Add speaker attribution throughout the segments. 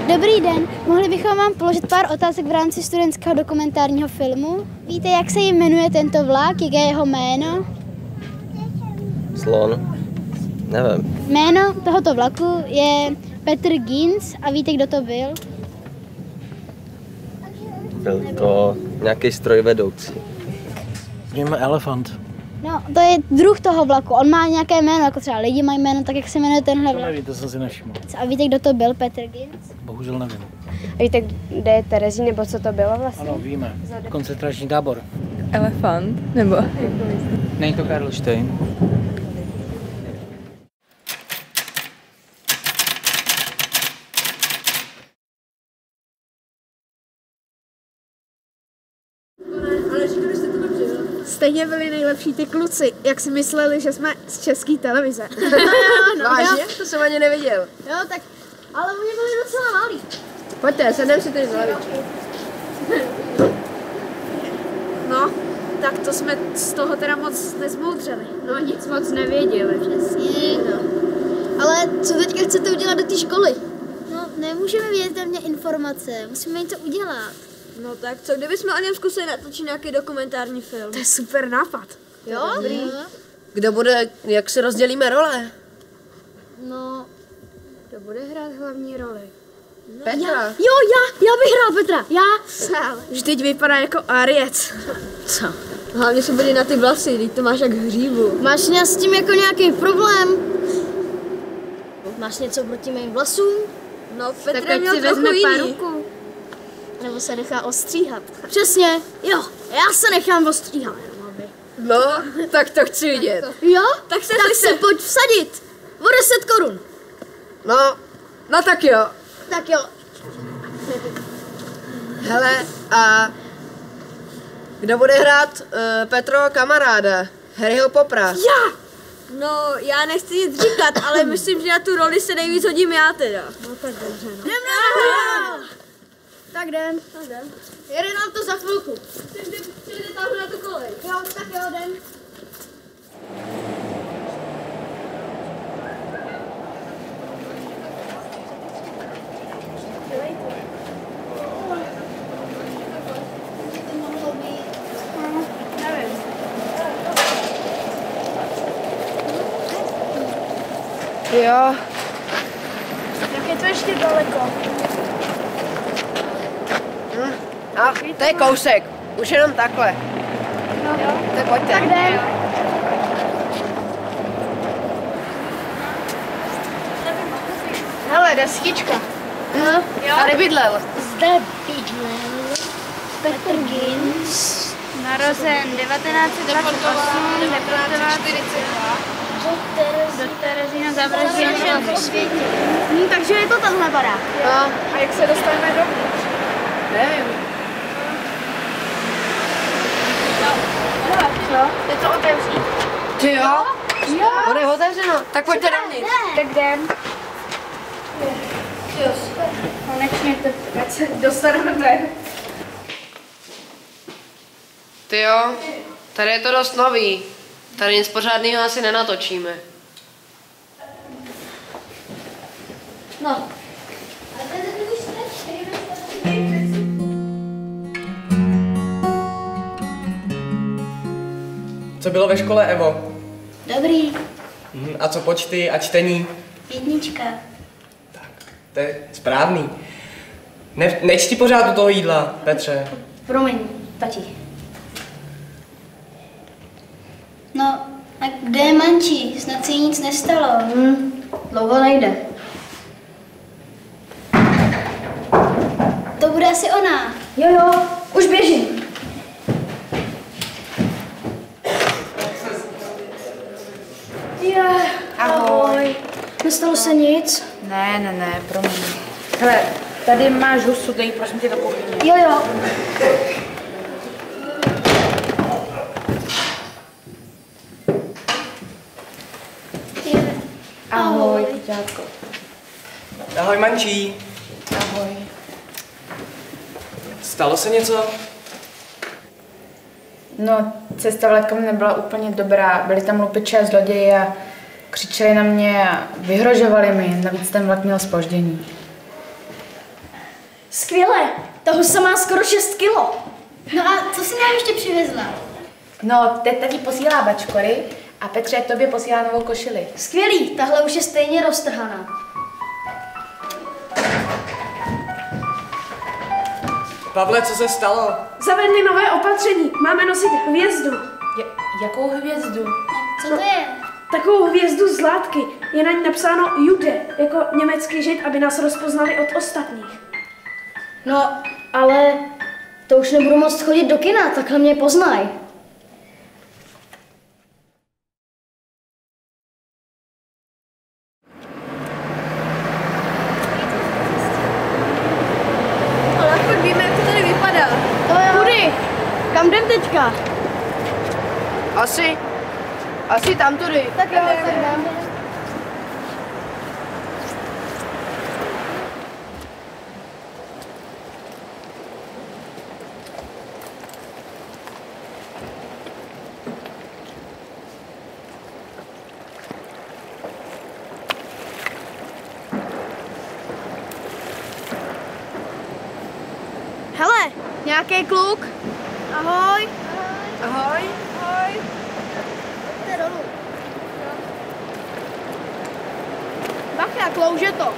Speaker 1: Dobrý den, mohli bychom vám položit pár otázek v rámci studentského dokumentárního filmu? Víte, jak se jmenuje tento vlak, jaké je jeho jméno?
Speaker 2: Slon. Nevím.
Speaker 1: Jméno tohoto vlaku je Petr Ginz a víte, kdo to byl?
Speaker 2: Byl to nějaký strojvedoucí.
Speaker 3: Víme elefant.
Speaker 1: No, to je druh toho vlaku, on má nějaké jméno, jako třeba lidi mají jméno, tak jak se jmenuje tenhle
Speaker 3: To
Speaker 1: vlak.
Speaker 3: nevím, to jsem si nevšiml.
Speaker 1: A víte, kdo to byl, Petr Ginz?
Speaker 3: Bohužel nevím.
Speaker 4: Víte, kde je Terezín, nebo co to bylo vlastně?
Speaker 3: Ano, víme. Koncentrační tábor.
Speaker 4: Elefant, nebo?
Speaker 5: Není to Karlštejn.
Speaker 6: Stejně byli nejlepší ty kluci, jak si mysleli, že jsme z České televize.
Speaker 4: Vážně? To jsem ani neviděl.
Speaker 6: Jo, tak, ale oni byli docela malí.
Speaker 4: Pojďte, sedem si tady z lavičky.
Speaker 6: No, tak to jsme z toho teda moc nezmoudřeli.
Speaker 4: No nic moc nevěděli.
Speaker 6: Přesně. No. Ale co teďka chcete udělat do té školy?
Speaker 1: No, nemůžeme vědět tam mě informace, musíme něco udělat.
Speaker 6: No tak co, kdybychom o něm zkusili natočit nějaký dokumentární film? To je super nápad.
Speaker 1: Jo? Dobrý.
Speaker 4: Kdo bude, jak si rozdělíme role?
Speaker 1: No,
Speaker 4: Kdo bude hrát hlavní roli?
Speaker 6: No,
Speaker 4: Petra.
Speaker 1: jo, já bych hrál Petra, já.
Speaker 6: Vždyť vypadá jako Ariec.
Speaker 4: Co? Hlavně se bude na ty vlasy, teď to máš jak hříbu.
Speaker 1: Máš s tím jako nějaký problém? Máš něco proti mým vlasům?
Speaker 6: No,
Speaker 4: Tak
Speaker 6: Petra
Speaker 4: ať
Speaker 6: měl
Speaker 4: si
Speaker 6: trochu
Speaker 4: vezme
Speaker 6: jiný.
Speaker 4: paruku.
Speaker 1: Nebo se nechá ostříhat? Přesně, jo, já se nechám ostříhat.
Speaker 4: No, tak to chci vidět.
Speaker 1: Jo?
Speaker 6: Tak se
Speaker 1: Pojď vsadit. O 10 korun.
Speaker 4: No tak jo.
Speaker 1: Tak jo.
Speaker 4: Hele, a kdo bude hrát Petro kamaráda? Harryho Poppera.
Speaker 6: No, já nechci nic říkat, ale myslím, že na tu roli se nejvíc hodím já teda.
Speaker 1: Tak jdem.
Speaker 6: Jede nám to za chvilku. Přijde tam na tu kolej.
Speaker 1: Jo, tak jo, jdem.
Speaker 4: Jo.
Speaker 1: Tak je to ještě daleko.
Speaker 4: A to je kousek. Už jenom takhle.
Speaker 1: No,
Speaker 4: Tak pojďte.
Speaker 1: tak jdem.
Speaker 4: Hele, destička.
Speaker 1: No,
Speaker 4: Tady bydlel.
Speaker 1: zde bydlel Petr Ginz.
Speaker 7: Narozen 1928, deportován do Terezína, zavražděn
Speaker 1: Takže je to tenhle barák.
Speaker 4: No,
Speaker 6: A jak se dostaneme dovnitř?
Speaker 4: nevím.
Speaker 1: Je to otevřít.
Speaker 4: Ty jo? Bude otevřeno. Tak pojďte dovnitř.
Speaker 7: Tak jdem. Konečně to se dostaneme.
Speaker 4: Ty jo, tady je to dost nový. Tady nic pořádného asi nenatočíme.
Speaker 1: No.
Speaker 8: Co bylo ve škole, Evo?
Speaker 1: Dobrý.
Speaker 8: A co počty a čtení?
Speaker 1: 1.
Speaker 8: To je správný. Nečti pořád u toho jídla, Petře.
Speaker 1: Promiň, tati. No, a kde je mančí? Snad si jí nic nestalo. Dlouho nejde. To bude asi ona. Jo, už běžím.
Speaker 7: Ahoj.
Speaker 1: Nestalo se nic?
Speaker 7: Ne, promiň. Hele, tady máš husu, dej prosím tě do kuchyně.
Speaker 1: Jo.
Speaker 7: Ahoj, dětko.
Speaker 8: Ahoj, mančí.
Speaker 7: Ahoj.
Speaker 8: Stalo se něco?
Speaker 7: No, cesta vlakem nebyla úplně dobrá. Byli tam lupiči a zloději a křičeli na mě a vyhrožovali mi. Navíc ten vlak měl zpoždění.
Speaker 9: Skvěle, ta husa má skoro 6 kilo.
Speaker 1: No a co si nám ještě přivezla?
Speaker 7: No, teď tady posílá bačkory a Petře tobě posílá novou košili.
Speaker 1: Skvělý, tahle už je stejně roztrhaná.
Speaker 8: Pavle, co se stalo?
Speaker 6: Zavedli nové opatření. Máme nosit hvězdu.
Speaker 7: Jakou hvězdu?
Speaker 1: Co to je?
Speaker 6: Takovou hvězdu z látky. Je na ní napsáno Jude, jako německý žid, aby nás rozpoznali od ostatních.
Speaker 1: No, ale to už nebudu moct chodit do kina, takhle mě poznají.
Speaker 6: Ale aspoň víme, jak to tady vypadá.
Speaker 1: Kudy? Kam jdem teďka?
Speaker 4: Asi tam tudy.
Speaker 1: Tak jo, tak jdem.
Speaker 6: Hele, nějaký kluk. Ahoj.
Speaker 4: Ahoj.
Speaker 6: Ahoj.
Speaker 1: Jde dolů.
Speaker 6: Bacha, klouže to.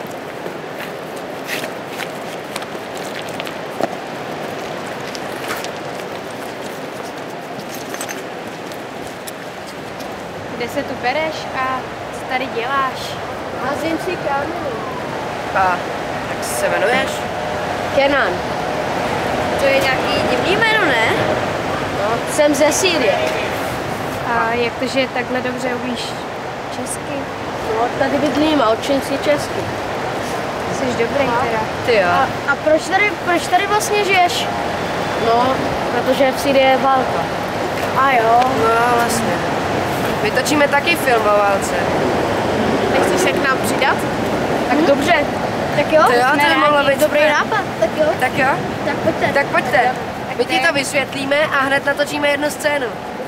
Speaker 7: Kde se tu bereš a co tady děláš?
Speaker 6: Házím si kámenu.
Speaker 4: A jak se jmenuješ?
Speaker 6: Kenan. To je nějaký divný jméno, ne? No, jsem ze Sýrie.
Speaker 7: A jak to, že takhle dobře umíš česky?
Speaker 6: No, tady bydlím a učím si česky.
Speaker 7: Jsi dobrý teda.
Speaker 4: Ty jo.
Speaker 1: A proč tady vlastně žiješ?
Speaker 6: No, protože v Sýrii je válka.
Speaker 1: A jo.
Speaker 4: No vlastně. My točíme taky film o válce.
Speaker 6: Nechceš se k nám přidat? Tak dobře.
Speaker 1: Tak jo,
Speaker 4: To jo, to by mohlo být
Speaker 1: dobrý
Speaker 4: super.
Speaker 1: nápad. Tak jo.
Speaker 4: Tak jo,
Speaker 1: Tak pojďte.
Speaker 4: tak pojďte. My ti to vysvětlíme a hned natočíme jednu scénu.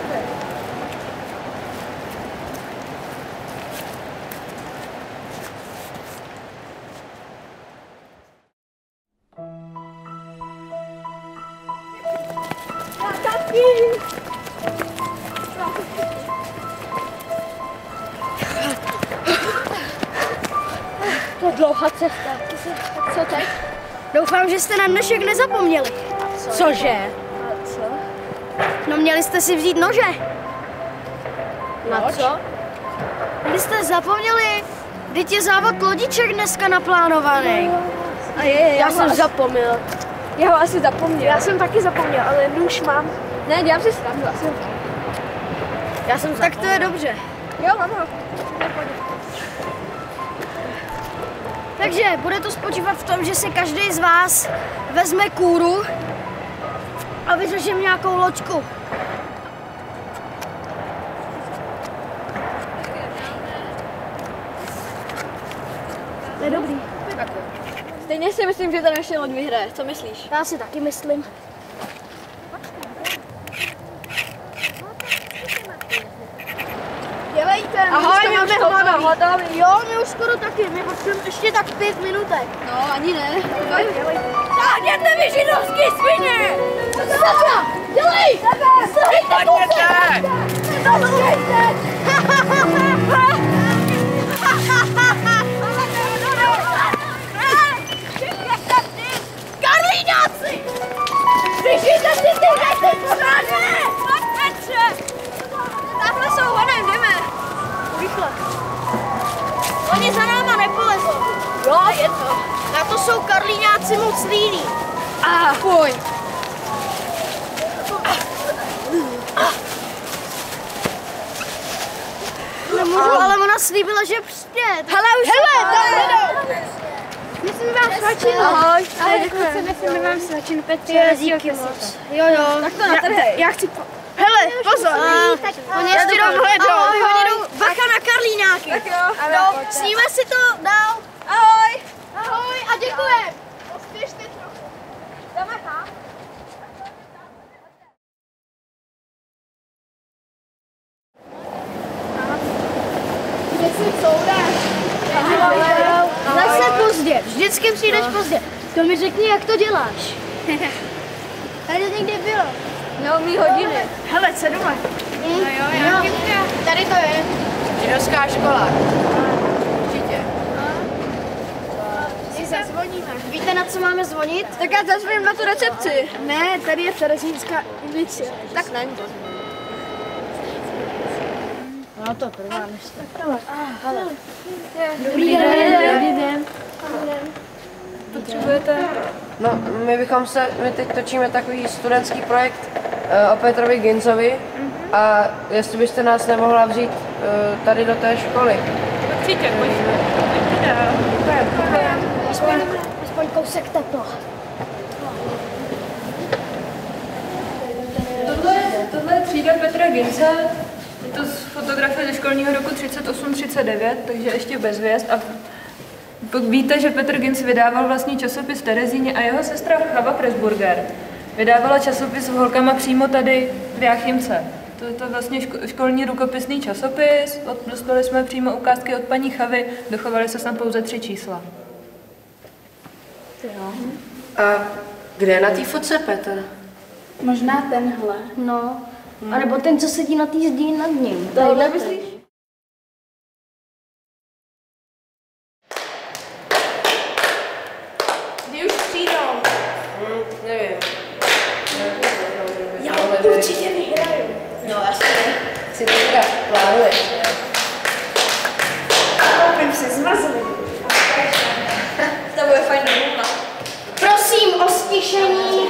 Speaker 1: To je dlouhá cesta. Co teď? Doufám, že jste na dnešek nezapomněli.
Speaker 6: Cože?
Speaker 1: No měli jste si vzít nože.
Speaker 6: Na co?
Speaker 1: Vy jste zapomněli? Vždyť je závod lodiček dneska naplánovaný.
Speaker 6: A já jsem zapomněl. Já ho asi zapomněl. Já jsem taky zapomněl, ale nůž mám. Ne, dělám si srandu, já jsem
Speaker 1: Tak to je dobře.
Speaker 6: Jo, mám ho.
Speaker 1: Takže bude to spočívat v tom, že si každý z vás vezme kůru a vyřeším nějakou loďku. To je dobrý.
Speaker 6: Stejně si myslím, že ta naše loď vyhraje. Co myslíš?
Speaker 1: Já si taky myslím.
Speaker 6: Dělejte,
Speaker 1: Ahoj, my už to máme
Speaker 6: hotový.
Speaker 1: Jo, my už skoro taky. My potřebujeme ještě tak 5 minutek.
Speaker 6: No, ani ne. Sáhněte mi židovský svině!
Speaker 1: Sasha, dělej! Sahejte
Speaker 6: Pojďte!
Speaker 1: Karlíňáci! Držíte si ty věci pořádně!
Speaker 6: Pojď, Petře! Takhle jsou honem, jdeme.
Speaker 1: Rychle. Oni za náma nepolezou.
Speaker 6: Jo, je to.
Speaker 1: Na to jsou karlíňáci moc líní.
Speaker 6: Fuj.
Speaker 1: Nemůžu, ale ona slíbila, že přijde.
Speaker 6: Hele, už
Speaker 1: Myslím vám svačinu.
Speaker 6: Ahoj.
Speaker 7: Myslím vám svačinu Petře.
Speaker 1: Díky moc. Jo.
Speaker 6: Tak to natrhej.
Speaker 1: Já chci... Hele, pozor. Oni ještě jdou. Oni jdou bacha na karlíňáky.
Speaker 6: Tak jo.
Speaker 1: No, sníme si to dál.
Speaker 6: Ahoj.
Speaker 1: Ahoj a děkujem.
Speaker 6: Pospěšte trochu. Jdeme tam.
Speaker 1: Zase pozdě. Vždycky přijdeš pozdě. To mi řekni, jak to děláš. Tady to někde bylo.
Speaker 6: Neumí hodiny.
Speaker 1: Hele, 7 let.
Speaker 6: No jo.
Speaker 1: Tady to je.
Speaker 4: Židovská škola. Určitě.
Speaker 1: Si zazvoníme. Víte, na co máme zvonit?
Speaker 6: Tak já zazvoním na tu recepci.
Speaker 1: Ne, tady je Terezínská inicia.
Speaker 6: Tak není to.
Speaker 1: No to trvá, než to.
Speaker 6: Dobrý den. Potřebujete?
Speaker 4: No, my teď točíme takový studentský projekt o Petrovi Ginzovi a jestli byste nás nemohla vzít tady do té školy.
Speaker 6: Určitě, pojďme.
Speaker 1: Aspoň kousek tepla.
Speaker 7: Tohle je třída Petra Ginze, je to z fotografie ze školního roku 38-39, takže ještě bez hvězd. A víte, že Petr Ginz vydával vlastní časopis v Terezíně a jeho sestra Chava Pressburger vydávala časopis s holkama přímo tady v Jáchymce. To je to vlastně školní rukopisný časopis, dostali jsme přímo ukázky od paní Chavy, dochovaly se tam pouze 3 čísla.
Speaker 4: A kde je na té fotce Petr?
Speaker 9: Možná tenhle.
Speaker 1: No, anebo ten, co sedí na té zdi nad ním.
Speaker 9: Tohle myslíš?
Speaker 6: Kdy už přijdou?
Speaker 4: Nevím.
Speaker 6: Já určitě vyhraju.
Speaker 4: No asi si to teda plánuješ.
Speaker 6: Koupím si zmrzlinu. To bude fajn domluva.
Speaker 1: Prosím o stišení.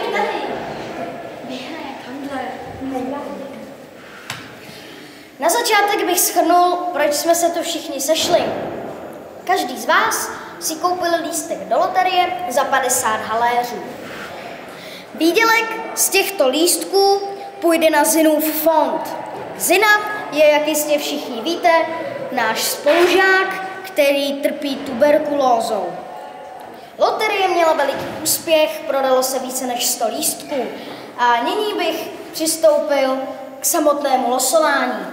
Speaker 1: Na začátek bych shrnul, proč jsme se tu všichni sešli. Každý z vás si koupil lístek do loterie za 50 haléřů. Výdělek z těchto lístků půjde na Zinův fond. Zina je, jak jistě všichni víte, náš spolužák, který trpí tuberkulózou. Loterie měla veliký úspěch, prodalo se více než 100 lístků a nyní bych přistoupil k samotnému losování.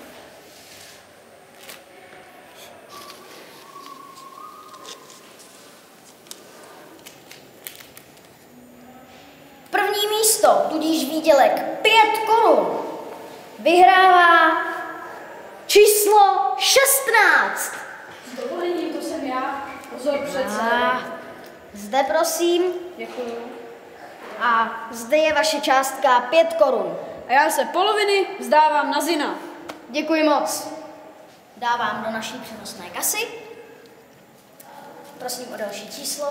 Speaker 1: První místo, tudíž výdělek 5 korun, vyhrává číslo 16.
Speaker 6: S dovolením, to jsem já. Pozor přece.
Speaker 1: Zde prosím.
Speaker 6: Děkuju.
Speaker 1: A zde je vaše částka 5 korun.
Speaker 6: A já se poloviny vzdávám na Zina.
Speaker 1: Děkuji moc. Dávám do naší přenosné kasy. Prosím o další číslo.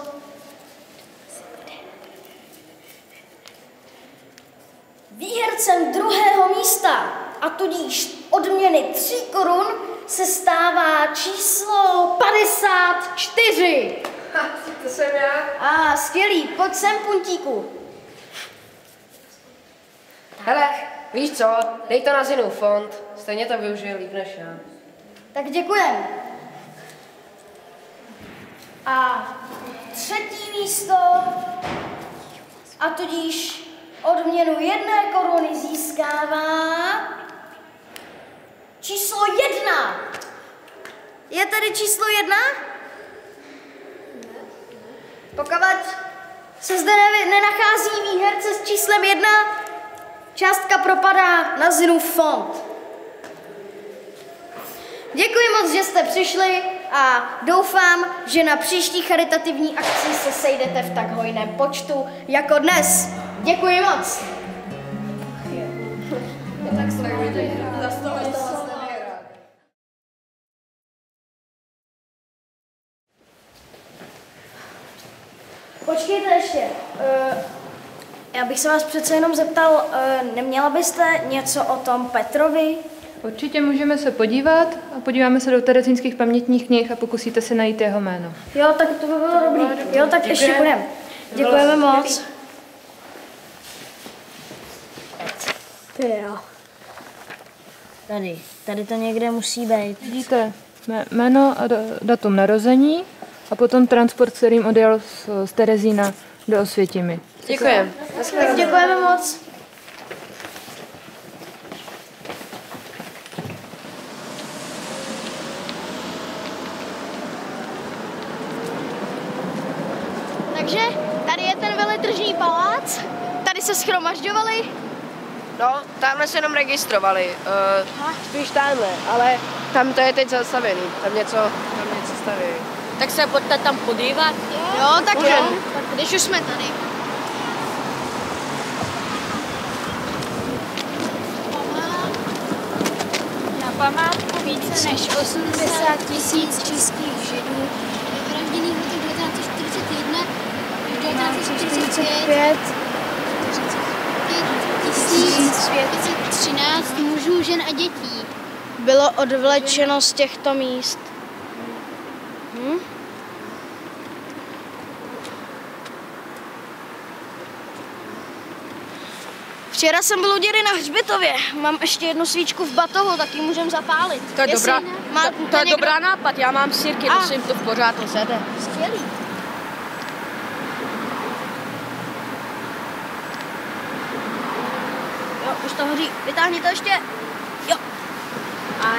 Speaker 1: Výhercem druhého místa a tudíž odměny 3 korun se stává číslo 54.
Speaker 4: To jsem já.
Speaker 1: Skvělý, pojď sem, puntíku.
Speaker 4: Hele, víš co, dej to na Zinův fond, stejně to využije líp než já.
Speaker 1: Tak děkujem. A třetí místo a tudíž odměnu 1 koruny získává číslo 1. Je tady číslo 1? Pokud se zde nenachází výherce s číslem 1, částka propadá na Zinův fond. Děkuji moc, že jste přišli a doufám, že na příští charitativní akci se sejdete v tak hojném počtu jako dnes. Děkuji moc. Počkejte ještě. Já bych se vás přece jenom zeptal, neměla byste něco o tom Petrovi?
Speaker 7: Určitě můžeme se podívat a podíváme se do terezínských pamětních knih a pokusíte se najít jeho jméno.
Speaker 1: Jo, tak to by bylo dobrý. Jo, tak ještě budeme. Děkujeme moc. Ty jo. Tady to někde musí být.
Speaker 7: Vidíte jméno a datum narození a potom transport, kterým odjel z Terezína do Osvětimi.
Speaker 4: Děkujem.
Speaker 1: Děkujeme moc. Takže ten veletržní palác? Tady se shromažďovali?
Speaker 4: No, tamhle se jenom registrovali. Spíš tamhle, ale tam to je teď zastavený. Tam něco staví.
Speaker 6: Tak se pojďte tam podívat.
Speaker 1: Jo, tak jo. Tak když už jsme tady.
Speaker 9: Na památku více než 80 000 českých Židů vyvražděných v letech 1941 až 1945 513 mužů, žen a dětí
Speaker 1: Bylo odvlečeno z těchto míst. Včera jsem byl u dědy na hřbitově. Mám ještě jednu svíčku v batohu, tak ji můžem zapálit.
Speaker 4: To je
Speaker 1: Máte
Speaker 4: dobrá nápad, já mám sýrky, nosím to v pořádku sede.
Speaker 1: Skvělý. Jo, už to hoří. Vytáhni to ještě. Jo. A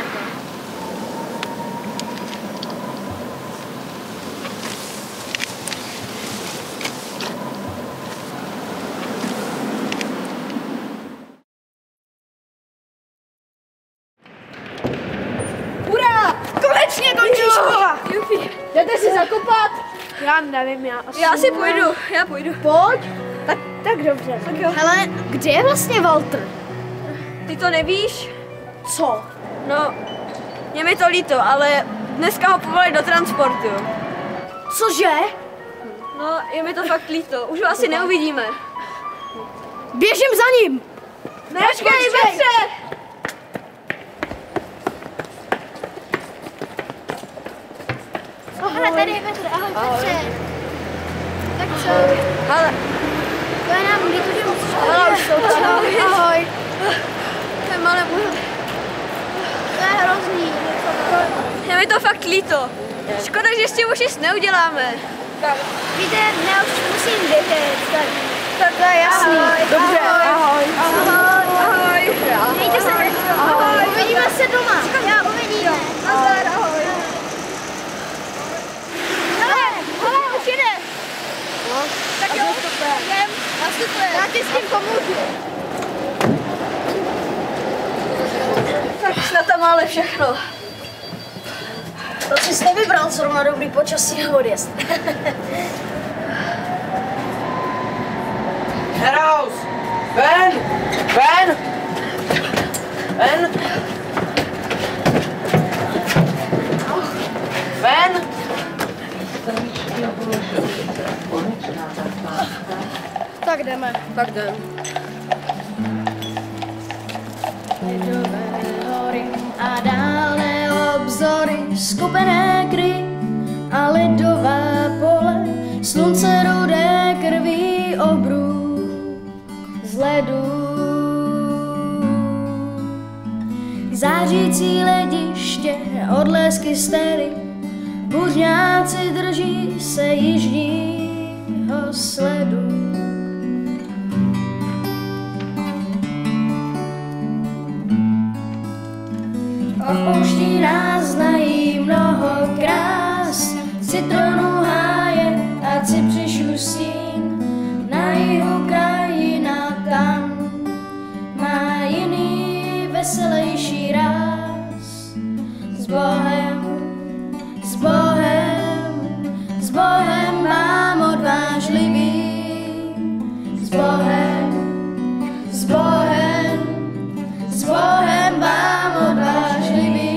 Speaker 1: konečně končí škola!
Speaker 6: Jdete si zakopat? Já nevím, já si půjdu, já půjdu.
Speaker 1: Pojď.
Speaker 6: Tak dobře. Tak jo.
Speaker 1: Hele, kde je vlastně Walter?
Speaker 6: Ty to nevíš?
Speaker 1: Co?
Speaker 6: No, je mi to líto, ale dneska ho povolali do transportu.
Speaker 1: Cože?
Speaker 6: No, je mi to fakt líto, už ho asi neuvidíme.
Speaker 1: Běžím za ním!
Speaker 6: Ne, počkej, Petře!
Speaker 1: Hele, tady je Petr, ahoj Petře. Tak co?
Speaker 6: Ale,
Speaker 1: To je nám líto, že musíš
Speaker 6: ahoj.
Speaker 1: Ahoj.
Speaker 6: To je malé můj.
Speaker 1: To je hrozný.
Speaker 6: Je mi to fakt líto. Škoda, že s tím už nic neuděláme.
Speaker 1: Víte, já už musím běžet, tak to je jasný.
Speaker 6: Dobře, ahoj.
Speaker 1: Ahoj. Mějte se hezky. Ahoj. Uvidíme se doma. Já uvidíme.
Speaker 6: Nazdar, ahoj.
Speaker 1: Hele, už jede. Tak jo, jdem. A super. Já ti s tím pomůžu.
Speaker 6: Tak snad tam ale všechno.
Speaker 1: To jsi nevybral zrovna dobrý počasí na odjezd.
Speaker 4: Heraus! Ven! Ven! Ven! Ven!
Speaker 1: Tak jdeme.
Speaker 4: Tak jdem.
Speaker 1: Lidové hory a dále obzory, skupené kry a lidová pole, slunce rudé krví obrů z ledu. Zářící lediště, odlesky stery, buřňáci drží se jižního sledu. Opouští nás, znají mnoho krás, citronů háje a cypřišů stín. Na jihu krajina tam má jiný veselější ráz. S Bohem, s Bohem, s Bohem mám odvážlivý. S Bohem, s Bohem, s Bohem mám odvážlivý.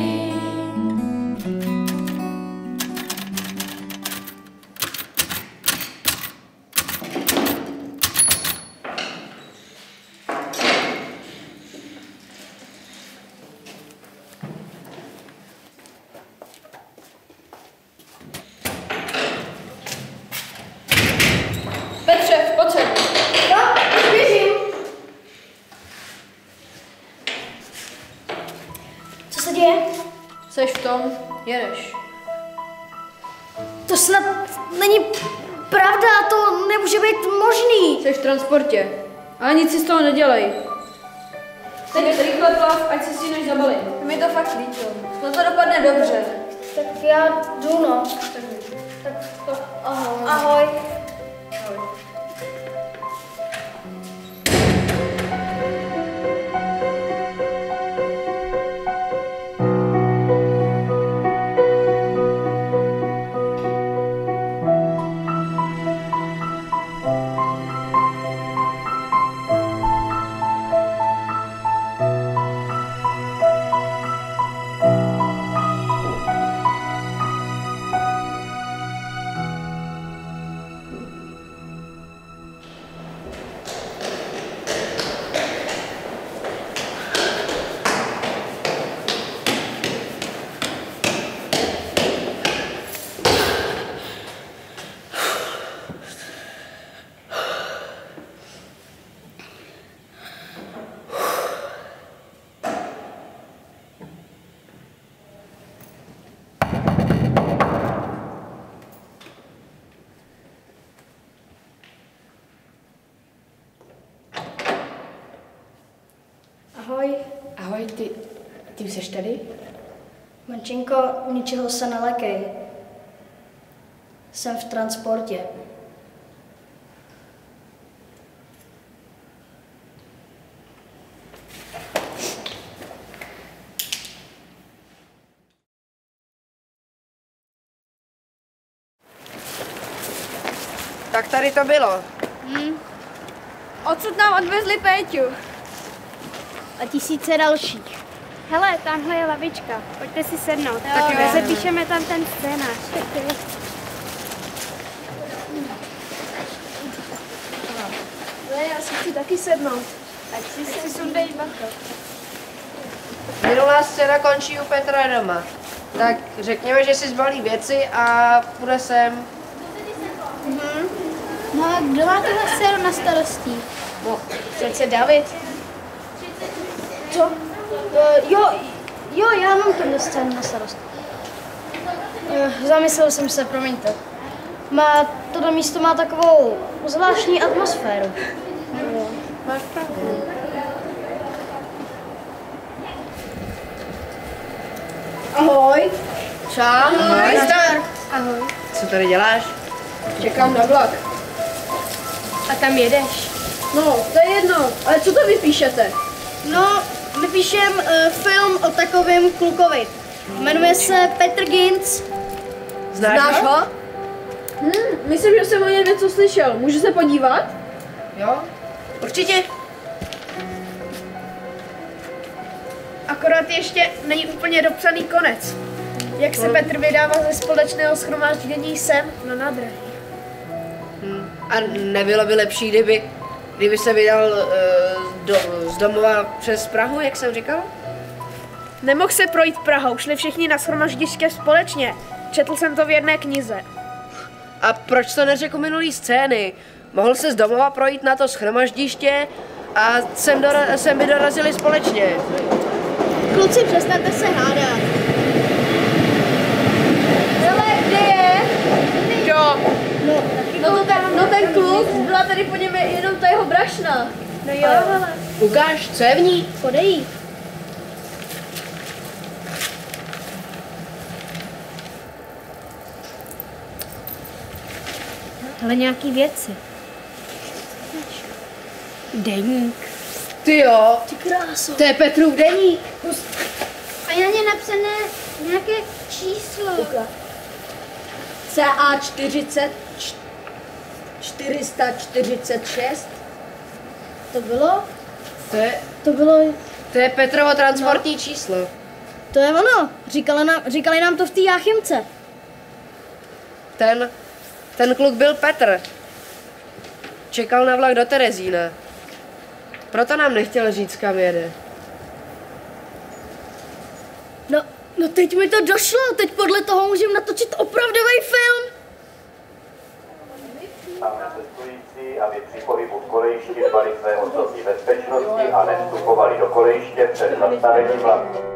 Speaker 6: Petře, pojď sem.
Speaker 1: Jo, už běžím. Co se děje?
Speaker 6: Seš v tom, jedeš.
Speaker 1: To snad není pravda, to nemůže být možný.
Speaker 6: Jsi v transportě. Ale nic si z toho nedělej. Teď rychle plav, ať se stíneš zabalit. Je mi to fakt líto. No to dopadne dobře.
Speaker 1: Tak já jdu, no. Tak to, ahoj. Ahoj.
Speaker 6: Ahoj, ty už seš tady?
Speaker 1: Mančinko, ničeho se nelekej. Jsem v transportě.
Speaker 4: Tak tady to bylo.
Speaker 6: Odsud nám odvezli Péťu.
Speaker 9: A tisíce dalších.
Speaker 6: Hele, tamhle je lavička. Pojďte si sednout.
Speaker 4: Tak jo.
Speaker 6: Zapíšeme tam ten scénář. Já si chci taky sednout. Ať si sundej bacha.
Speaker 4: Minulá scéna končí u Petra doma. Tak řekněme, že si zbalí věci a půjde sem.
Speaker 9: No a kdo má tohle scénu na starosti?
Speaker 6: No, přece David.
Speaker 1: Co? Jo, já mám tenhle scénu na starost. Zamyslel jsem se, promiňte. Toto místo má takovou zvláštní atmosféru.
Speaker 4: Máš pravdu.
Speaker 6: Ahoj.
Speaker 4: Čau. Ahoj.
Speaker 6: Zdar. Ahoj.
Speaker 4: Co tady děláš?
Speaker 6: Čekám na vlak. A tam jedeš? No, to je jedno. Ale co to vypíšete?
Speaker 1: No, my píšem film o takovém klukovi. Jmenuje se Petr Ginz.
Speaker 4: Znáš ho?
Speaker 6: Myslím, že jsem o něm něco slyšel. Můžu se podívat?
Speaker 4: Jo. Určitě.
Speaker 6: Akorát ještě není úplně dopsaný konec. Jak se Petr vydává ze společného shromáždění sem na nádraží.
Speaker 4: A nebylo by lepší, kdyby se vydal z domova přes Prahu, jak jsem říkal?
Speaker 6: Nemohl se projít Prahou, šli všichni na shromaždiště společně. Četl jsem to v jedné knize.
Speaker 4: A proč to neřekl minulý scény? Mohl se z domova projít na to shromaždiště a sem by dorazili společně.
Speaker 1: Kluci, přestaňte se hádat.
Speaker 6: Hele, kde je? Jo. No ten kluk, byla tady po něm jenom ta jeho brašna. No jo, hele.
Speaker 4: Ukáž, co je v ní?
Speaker 1: Podej.
Speaker 9: Ale nějaký věci.
Speaker 4: Deník. Ty jo.
Speaker 1: Ty kráso.
Speaker 4: To je Petrův deník.
Speaker 9: A je na ně napsané nějaké číslo.
Speaker 6: CA 446.
Speaker 1: To bylo?
Speaker 4: To
Speaker 1: To bylo,
Speaker 4: To je Petrovo transportní číslo.
Speaker 1: to je ono. Říkali nám to v té Jáchymce.
Speaker 4: Ten kluk byl Petr. Čekal na vlak do Terezína. Proto nám nechtěl říct, kam jede.
Speaker 1: No teď mi to došlo. Teď podle toho můžeme natočit opravdový film.
Speaker 10: Máme cestující, aby při pohybu v kolejišti dbali své osobní bezpečnosti a nevstupovali do kolejiště před zastavením vlaku.